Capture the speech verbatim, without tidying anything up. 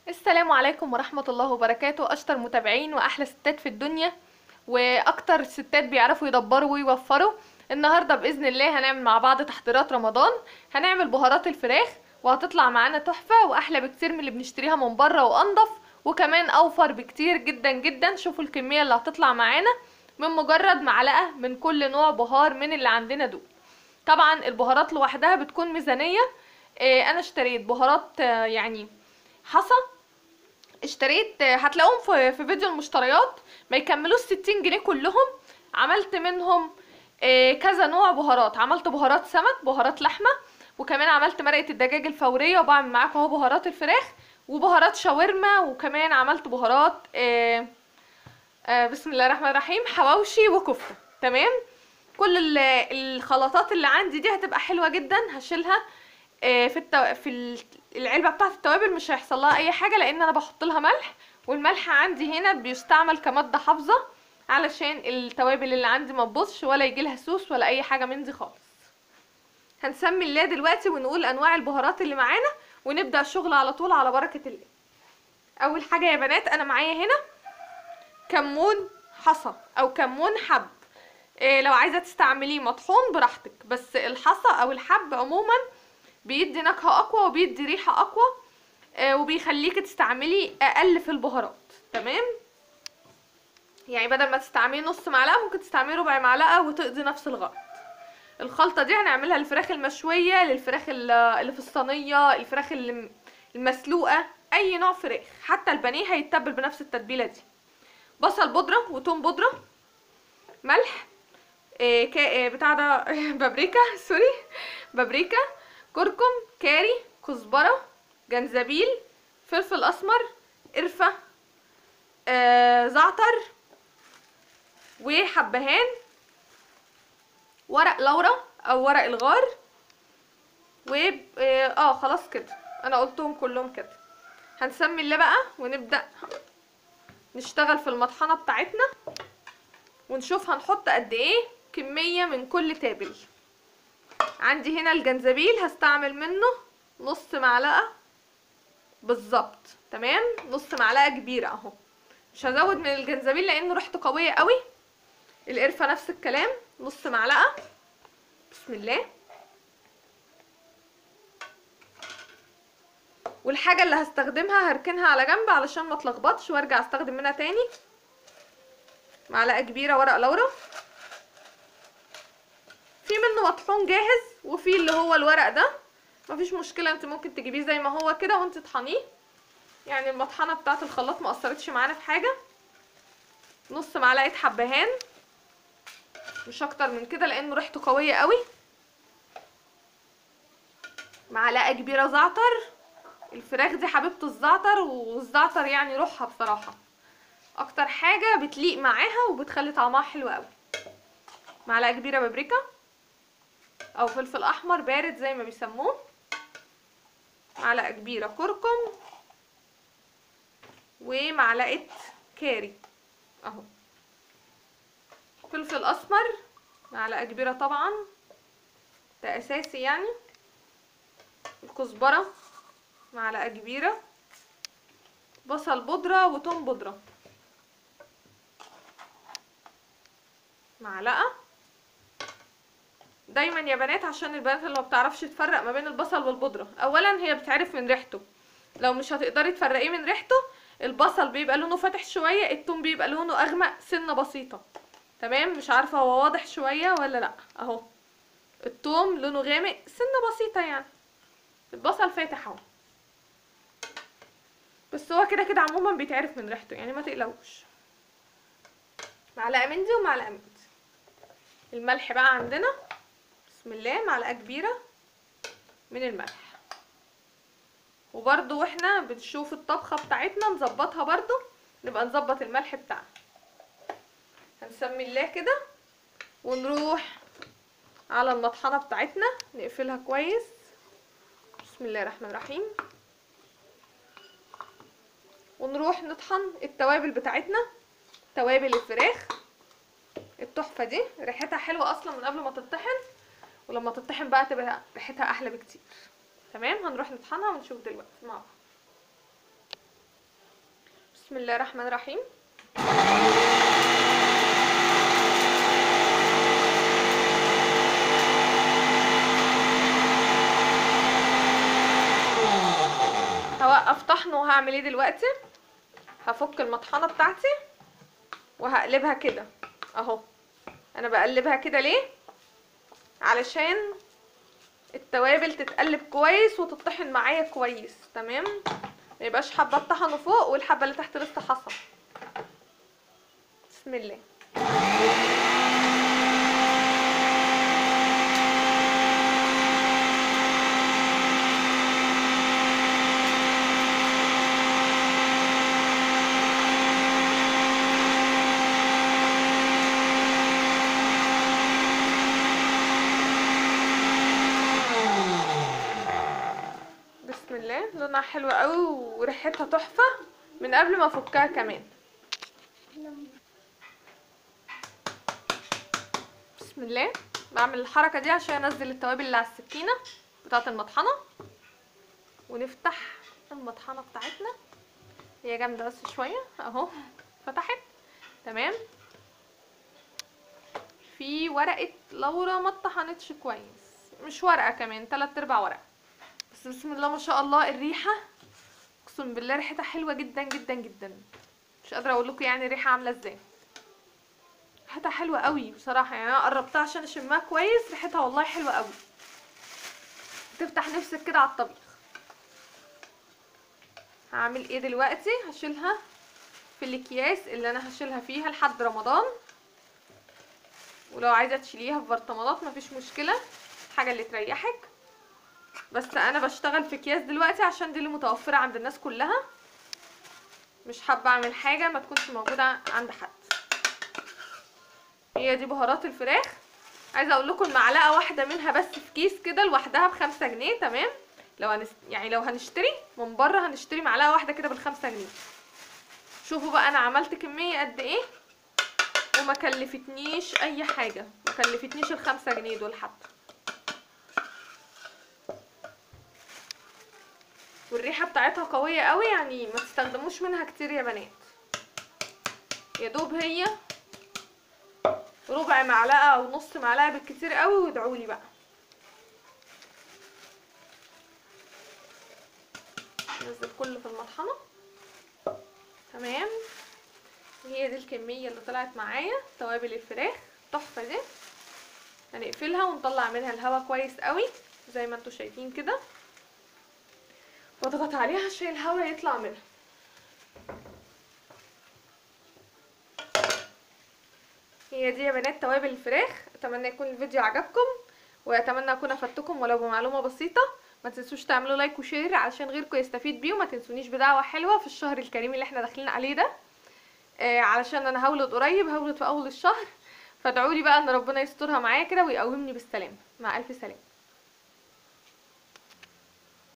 السلام عليكم ورحمة الله وبركاته. أشطر متابعين وأحلى ستات في الدنيا وأكتر ستات بيعرفوا يدبروا ويوفروا. النهاردة بإذن الله هنعمل مع بعض تحضيرات رمضان. هنعمل بهارات الفراخ وهتطلع معانا تحفة وأحلى بكتير من اللي بنشتريها من بره وأنضف وكمان أوفر بكتير جدا جدا. شوفوا الكمية اللي هتطلع معانا من مجرد معلقة من كل نوع بهار من اللي عندنا دول. طبعا البهارات لوحدها بتكون ميزانية. إيه، أنا اشتريت بهارات آه، يعني حصى. اشتريت هتلاقوهم في في فيديو المشتريات ما يكملوش ستين جنيه كلهم. عملت منهم آه، كذا نوع بهارات. عملت بهارات سمك، بهارات لحمه، وكمان عملت مرقه الدجاج الفوريه، وبعمل معاكم اهو بهارات الفراخ وبهارات شاورما، وكمان عملت بهارات آه، آه، بسم الله الرحمن الرحيم حواوشي وكفته. تمام. كل ال- الخلطات اللي عندي دي هتبقى حلوه جدا. هشيلها آه، في التو... في ال- العلبه بتاعه التوابل، مش هيحصل لها اي حاجه لان انا بحط لها ملح، والملح عندي هنا بيستعمل كماده حافظه علشان التوابل اللي عندي ما تبوظش ولا يجي لها سوس ولا اي حاجه من دي خالص. هنسمي الله دلوقتي ونقول انواع البهارات اللي معانا ونبدا الشغل على طول على بركه الله. اول حاجه يا بنات انا معايا هنا كمون حصى او كمون حب. إيه، لو عايزه تستعمليه مطحون براحتك، بس الحصى او الحب عموما بيدي نكهه اقوى وبيدي ريحه اقوى، آه، وبيخليك تستعملي اقل في البهارات. تمام. يعني بدل ما تستعملي نص معلقه ممكن تستعملي ربع معلقه وتقضي نفس الغرض. الخلطه دي هنعملها للفراخ المشويه، للفراخ اللي في الصينيه، الفراخ اللي المسلوقه، اي نوع فراخ، حتى البانيه هيتبل بنفس التتبيله دي. بصل بودره وتوم بودره، ملح، إيه كا إيه بتاع ده بابريكا سوري بابريكا، كركم، كاري، كزبره، جنزبيل، فلفل اسمر، قرفه، آه زعتر، وحبهان، ورق لورا او ورق الغار، و اه آه، خلاص كده انا قلتهم كلهم كده. هنسمي الله بقى ونبدا نشتغل في المطحنه بتاعتنا ونشوف هنحط قد ايه كميه من كل تابل. عندي هنا الجنزبيل هستعمل منه نص معلقه بالظبط. تمام، نص معلقه كبيره اهو، مش هزود من الجنزبيل لانه ريحته قويه قوي. القرفه نفس الكلام، نص معلقه. بسم الله. والحاجه اللي هستخدمها هركنها على جنب علشان ما اتلخبطش وارجع استخدم منها تاني. معلقه كبيره ورق لورا. في منه مطحون جاهز وفي اللي هو الورق ده، مفيش مشكله، انت ممكن تجيبيه زي ما هو كده وانت تطحنيه. يعني المطحنه بتاعه الخلاط ما اثرتش معانا في حاجه. نص معلقه حبهان، مش اكتر من كده لانه ريحته قويه قوي. معلقه كبيره زعتر. الفراخ دي حبيبه الزعتر، والزعتر يعني روحها بصراحه، اكتر حاجه بتليق معاها وبتخلي طعمها حلو قوي. معلقه كبيره بابريكا او فلفل احمر بارد زي ما بيسموه. معلقه كبيره كركم، ومعلقه كاري اهو. فلفل اسمر معلقه كبيره طبعا، ده اساسي يعني. الكزبره معلقه كبيره. بصل بودره وتوم بودره معلقه. دايما يا بنات عشان البنات اللي ما بتعرفش تفرق ما بين البصل والبودره، اولا هي بتعرف من ريحته، لو مش هتقدري تفرقيه من ريحته البصل بيبقى لونه فاتح شويه، التوم بيبقى لونه اغمق سنه بسيطه. تمام، مش عارفه هو واضح شويه ولا لا اهو. التوم لونه غامق سنه بسيطه يعني، البصل فاتح اهو. بس هو كده كده عموما بيتعرف من ريحته يعني ما تقلقوش. معلقه من دي ومعلقه من دي. الملح بقى عندنا بسم الله معلقه كبيره من الملح. وبرضو واحنا بنشوف الطبخه بتاعتنا نظبطها برضو، نبقى نظبط الملح بتاعنا. هنسمي الله كده ونروح على المطحنه بتاعتنا نقفلها كويس. بسم الله الرحمن الرحيم. ونروح نطحن التوابل بتاعتنا، توابل الفراخ التحفه دي، ريحتها حلوه اصلا من قبل ما تطحن، ولما تطحن بقى تبقى ريحتها احلى بكتير. تمام، هنروح نطحنها ونشوف دلوقتي مع بعض. بسم الله الرحمن الرحيم. هوقف طحن وهعمل ايه دلوقتي؟ هفك المطحنه بتاعتي وهقلبها كده اهو. انا بقلبها كده ليه؟ علشان التوابل تتقلب كويس وتطحن معايا كويس. تمام، ما يبقاش حبه طحنوا فوق والحبه اللي تحت لسه حصى. بسم الله. بسم الله، لونها حلو قوي وريحتها تحفه من قبل ما افكها كمان. بسم الله. بعمل الحركه دي عشان انزل التوابل اللي على السكينه بتاعه المطحنه، ونفتح المطحنه بتاعتنا. هي جامده بس شويه اهو، فتحت. تمام. في ورقه لورا ما اتطحنتش كويس، مش ورقه كمان، تلات ارباع ورقه بس. بسم الله ما شاء الله، الريحه اقسم بالله ريحتها حلوه جدا جدا جدا. مش قادره اقول لكم يعني الريحه عامله ازاي. ريحتها حلوه قوي بصراحه، يعني انا قربتها عشان اشمها كويس. ريحتها والله حلوه قوي، تفتح نفسك كده على الطبيخ. هعمل ايه دلوقتي؟ هشيلها في الاكياس اللي انا هشيلها فيها لحد رمضان، ولو عايزه تشيليها في برطمانات مفيش مشكله، الحاجه اللي تريحك. بس انا بشتغل في اكياس دلوقتي عشان دي اللي متوفره عند الناس كلها، مش حابه اعمل حاجه ما تكونش موجوده عند حد. هي دي بهارات الفراخ. عايزه اقول لكم المعلقه واحده منها بس في كيس كده لوحدها بخمسة جنيه. تمام، لو هنست... يعني لو هنشتري من بره هنشتري معلقه واحده كده بالخمسة جنيه. شوفوا بقى انا عملت كميه قد ايه وما كلفتنيش اي حاجه، ما كلفتنيش الخمسة جنيه دول حتى. والريحه بتاعتها قويه قوي، يعني ما تستخدموش منها كتير يا بنات. يا دوب هي ربع معلقه او نص معلقه بالكتير قوي، وادعولي بقى. نزل كله في المطحنه. تمام، هي دي الكميه اللي طلعت معايا توابل الفراخ تحفه دي. هنقفلها ونطلع منها الهواء كويس قوي زي ما انتوا شايفين كده، واضغط عليها عشان الهواء يطلع منها. هي دي يا بنات توابل الفراخ. اتمنى يكون الفيديو عجبكم، واتمنى اكون افدتكم ولو بمعلومه بسيطه. ما تنسوش تعملوا لايك وشير علشان غيركم يستفيد بيه، وما تنسونيش بدعوه حلوه في الشهر الكريم اللي احنا داخلين عليه ده. آه علشان انا هولد قريب، هولد في اول الشهر، فادعولي بقى ان ربنا يسترها معايا كده ويقومني بالسلامه. مع الف سلامه.